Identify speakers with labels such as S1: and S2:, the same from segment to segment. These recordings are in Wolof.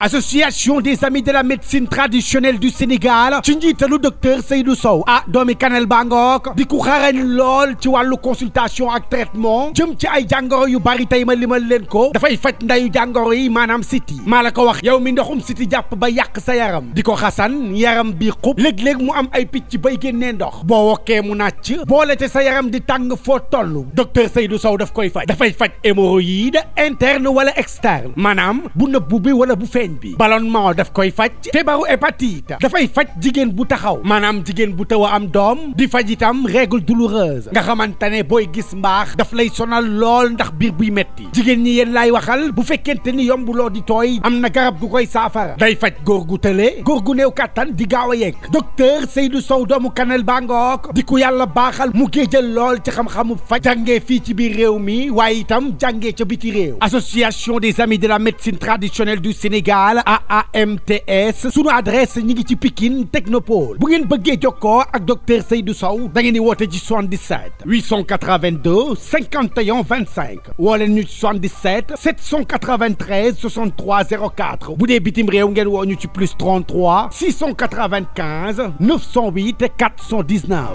S1: association des amis de la médecine traditionnelle du Sénégal ci njiitalu docteur Seydou Sow doomi Kanel Bangook di ku xarañ lool ci wàllu consultation ak traitement jëm ci ay jàngoro yu bari tey ma limal leen ko dafay faj ndayu jàngoro yi maanaam siti maa la ko wax yow mi ndoxum siti jàpp ba yàq sa yaram di ko xasan yaram bi xub léeg-léeg mu am ay picc bay génnee ndox boo wokkee mu nàcc boole te sa yaram di tàng foo toll docteur Seydou Sow daf koy faj dafay faj hémorroïde interne wala externe maanaam bu nëbbu bi wala bu feeñ bi ballonnement daf koy faj feebaru hépatite dafay faj jigéen bu taxaw maanaam jigéen bu taw a am doom di faj itam règle douloureuse nga xamante ne booy gis mbaax daf lay sonal lool ndax biir buy metti jigéen ñi yéen laay waxal bu fekkente ni yombuloo di tooy am na garab gu koy saafara day faj góor gu tële góor gu néew kàttan di gaaw a yegg docteur Seydou Sow doomu Kanel Bangook di ku yàlla baaxal mu géejal lool ci xam-xamu faj jàngee fii ci biir réew mi waaye itam jàngee ca biti réew association des amis de la médecine traditionnelle du Sénégal AAMTS sunu adresse ñi ngi ci Pikine Technopole bu ngeen bëggee jokkoo ak docteur Seydou Sow da ngeen di woote ci 77 882 51 25 woo leen ñu ci 77 793 63 04 bu dee bitim réew ngeen woo ñu ci plus 33 695 908 419.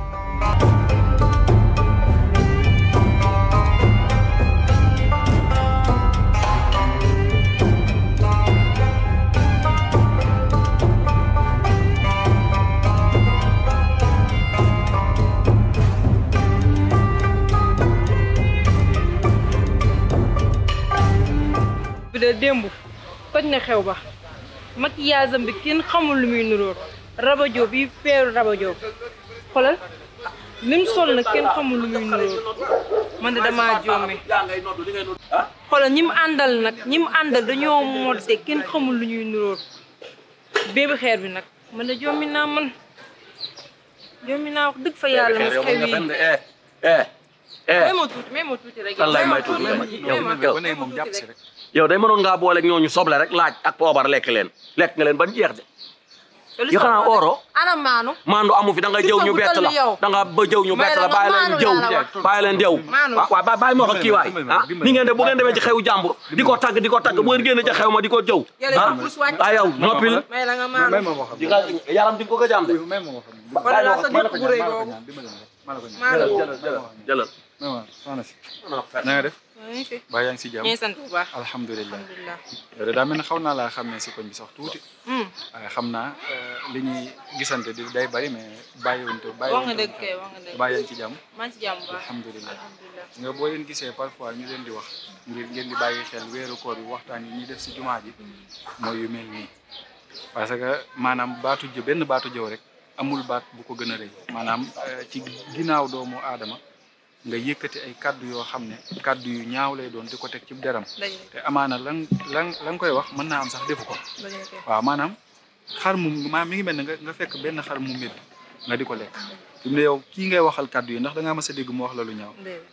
S2: de démb toj na xew ba maquillage am bi kenn xamul lu muy nuróor rabajo bi feeru rabajo xoolal lim sol na kenn xamul lu muy nuróor man de damaa joome xoolal ñi mu àndal dañoo modde kenn xamul lu ñuy nuróor bébi xeer bi nag man de joomi naa wax dëgg fa yàlla mas xew yi may ma tuuti rek
S3: yow day mënoon ngaa boole ak ñooñu soble rek laaj ak poobar lekk nga leen ban jeex de. yoo xanaa oro.
S2: ana
S3: maandu amu fi da nga jëw ñu bett la da nga ba jëw ñu bett la bàyyi leen jëw waaw bàyyi ma wax kii waay ni ngeen de bu ngeen demee ci xewu jàmbur di ko tagg bu ngeen génne ca xew ma di ko jëw yow noppil yaram di ko ko jàmm de jëlal
S4: na nga def ba yaa ngi si jàmm alhamdulilah yow de daa mel ne xaw naa laa xam ne si koñ bi sax tuuti waaye xam naa li ñuy gisante di day bari mais bàyyiwunte bàyyi ci jàmm alhamdulilah nga boo leen gisee parfois ñu leen di wax ngir ngeen di bàyyi xel weeru koor bi waxtaan yi ñuy def si jumaa ji mooy yu mel nii parce que maanaam benn baatu jëw rek amul baat bu ko gën a rëy maanaam ci ginnaaw doomu aadama nga yëkkati ay kaddu yoo xam ne kaddu yu ñaaw lay doon di ko teg ci deram te amaana la nga koy wax mën naa am sax defu ko waaw maanaam xar mu mi ngi mel ne nga fekk benn xar mu métti nga di ko lekk fi mu ne yow kii ngay waxal kaddu yi ndax da ngaa mës a dégg mu wax la lu ñaaw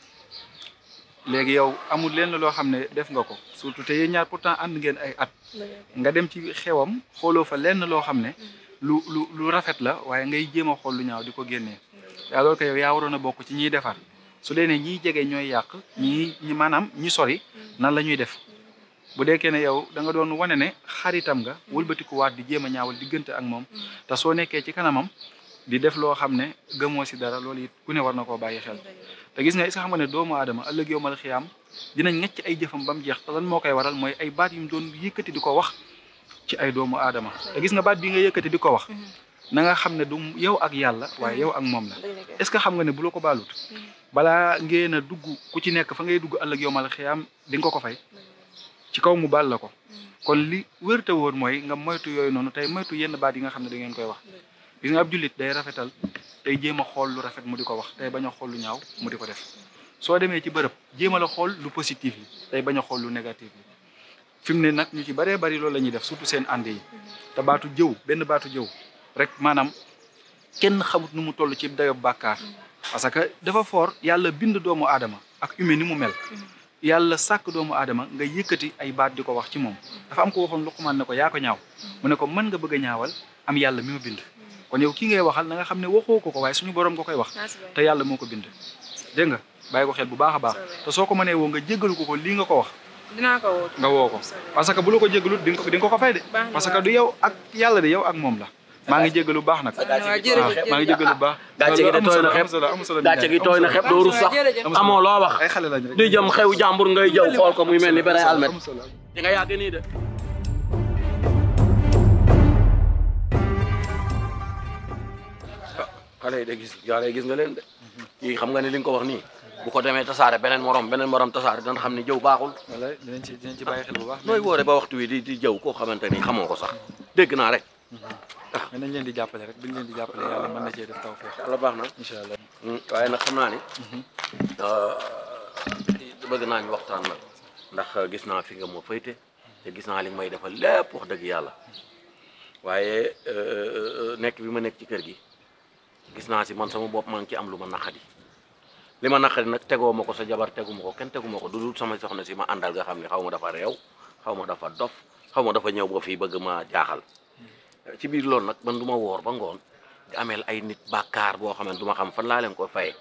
S4: léegi yow amul lenn loo xam ne def nga ko surtout te yéen ñaar pourtant ànd ngeen ay at nga dem ci xewam xooloo fa lenn loo xam ne lu rafet la waaye ngay jéem a xool lu ñaaw di ko génnee alors que yow yaa waroon a bokk ci ñiy defar su dee ne ñiy jege ñooy yàq maanaam ñi sori nan la ñuy def bu deekee ne yow da nga doon wane ne xaritam nga wëlbatiku waat di jéem a ñaawal diggante ak moom te soo nekkee ci kanamam di def loo xam ne gëmoo si dara loolu it ku ne war na koo bàyyi xel te gis nga est-ce que xam nga ne doomu aadama ëllëg yowmal xiyaam dinañ ngecc ay jëfam ba mu jeex te lan moo koy waral mooy ay baat yu mu doon yëkkati di ko wax ci ay doomu aadama te gis nga baat bi nga yëkkati di ko wax na nga xam ne du yow ak yàlla waaye yow ak moom la est-ce que xam nga ne bu la ko baalut balaa ngeen a dugg ku ci nekk fa ngay dugg ëllëg yowmal xiyaam di nga ko fay ci kaw mu baal la ko kon li wër te wóor mooy nga moytu yooyu noonu tey moytu yenn baat yi nga xam ne da ngeen koy wax gis nga ab jullit day rafetal tey jéem a xool lu rafet mu di ko wax tey bañ a xool lu ñaaw mu di ko def soo demee ci bërëb jéem a la xool lu positif yi tey bañ a xool lu négatif yi fi mu ne nag ñu ci bëree bëri loolu la ñuy def surtout seen ànd yi te baatu jëw benn baatu jëw rek maanaam kenn xamut nu mu toll ci dayob bàkkaar parce que dafa fort yàlla bind doomu aadama ak humain ni mu mel yàlla sàkk doomu aadama nga yëkkati ay baat di ko wax ci moom dafa am ko waxoon Luqmaan ne ko yaa ko ñaaw mu ne ko mën nga bëgg a ñaawal am yàlla mi ma bind kon yow kii ngay waxal na nga xam ne waxoo ko waaye suñu borom nga koy wax te yàlla moo ko bind dégg nga bàyyi ko xel bu baax a baax te soo ko mënee woo nga jéggalu ko lii nga ko wax
S2: dinaa ko woo.
S4: nga woo ko parce que bu la ko jégalu di nga ko fay de. parce que du yow ak yàlla de yow ak moom la. maa ngi jégalu baax nag. maa ngi jégalu baax.
S3: gàcce gi de tooy na xepp gàcce gi tooy na xepp doo rus sax amoo loo wax.
S4: ay xale lañ rek
S3: di jëm xew jàmbur ngay jëw xool ko muy mel ni beneen almet di nga yàgg nii de. xale yi de gis nga leen de kii xam nga ne li nga ko wax nii bu ko demee tasaare beneen morom tasaare dana xam ne jëw baaxul.
S4: wallaay dinañ ci bàyyi xel bu baax.
S3: nooy woore ba waxtu wi di jëw koo xamante ni xamoo ko sax dégg naa rek.
S4: mais nañ leen di jàppale rek buñ leen di jàppale yàlla mën na cee def tawfeex.
S3: yàlla baax na
S4: incha allah.
S3: waaye nag xam naa ni. bëgg naa ñu waxtaan nag ndax gis naa fi nga ma fayte te gis naa li may defal lépp wax dëgg yàlla waaye nekk bi ma nekk ci kër gi gis naa si man sama bopp maa ngi ci am lu ma naqadi li ma naqadi nag tegoo ma ko sa jabar tegu ma ko kenn tegu ma ko du dul sama soxna si ma àndal nga xam ne xaw ma dafa réew xaw ma dafa dof xaw ma dafa ñëw ba fii bëgg ma jaaxal ci biir loolu nag man du ma woor ba ngoon di ameel ay nit bàkkaar boo xam ne du ma xam fan laa leen ko faye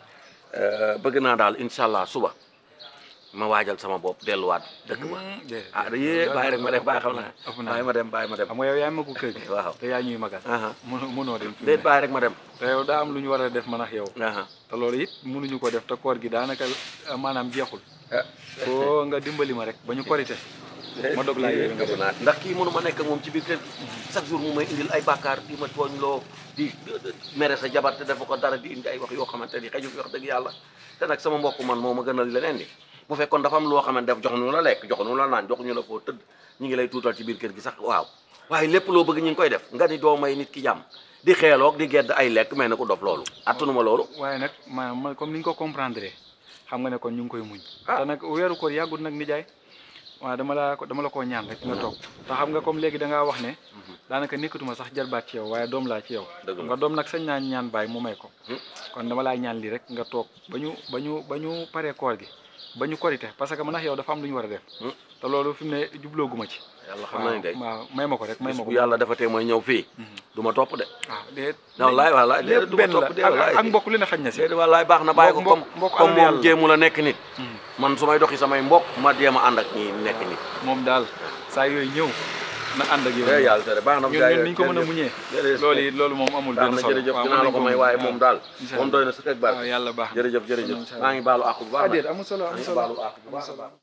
S3: bëgg naa daal incha allah suba ma waajal sama bopp delluwaat dëkk ba ah yee bàyyi rek ma dem bàyyi xam naa bàyyi ma dem xam
S4: nga yow yaa magu kër gi
S3: waaw
S4: te yaa ñuy magal mënoo dem
S3: déet bàyyi rek ma dem
S4: te yow daa am lu ñu war a def man ak yow te loolu it mënuñu ko def te koor gi daanaka maanaam jeexul foo nga dimbali ma rek ba ñu korite ma dog laa yéen nga
S3: ndax kii mënu ma nekk moom ci biir kër gi chaque jour mu may indil ay bàkkaar di ma tooñ loo di mere sa jabar te dafa ko dara di indi ay wax yoo xamante ni xëy wax dëgg yàlla te nag sama mbokk man moo ma gënal leneen ni bu fekkoon dafa am loo xamante def jox ñu la lekk jox ñu la naan jox ñu la foo tëdd ñu ngi lay tuutal ci biir kër gi sax waaw waaye lépp loo bëgg ñu ngi koy def nga ni doo may nit ki jàmm di xeeloog di gedd ay lekk mais na ko dof loolu attanuma loolu
S4: waaye nag ma comme ni ñu ko comprendre xam nga ne kon ñu ngi koy muñ te nag weeru koor yàggut nag nijaay waaw dama la koo ñaan rek nga toog te xam nga comme léegi da ngaa wax ne daanaka nekkatuma sax jarbaat ci yow waaye doom laa ci yow nga doom nag sañ naa ñaan baay mu may ko kon dama laa ñaan lii rek nga toog ba ñu paree koor gi ba ñu korite parce que man ak yow dafa am lu ñu war a def te loolu fi mu ne jublooguma ci
S3: yàlla xam nañ de
S4: waaw may ma ko rek may ma ko
S3: bu yàlla dafa tee mooy ñëw fii du ma topp de
S4: waaw déet
S3: wallaay déet du ma topp de
S4: ak mbokk li ne xañ na si
S3: déet wallaay baax na bàyyi ko comme moom jéemu la nekk nit man su may doxi samay mbokk ma jéem a ànd ak ñi nekk nit
S4: moom daal saa yooyu ñëw na ànd ak yow
S3: yàlla tere baax na
S4: ñun niñ ko mën a muñee loolu moom amul benn solo
S3: jërëjëf dinaa la ko may waaye moom daal moom doy na sa kër baal
S4: yàlla baax
S3: jërëjëf maa ngi baalu àq bu baax
S4: amul solo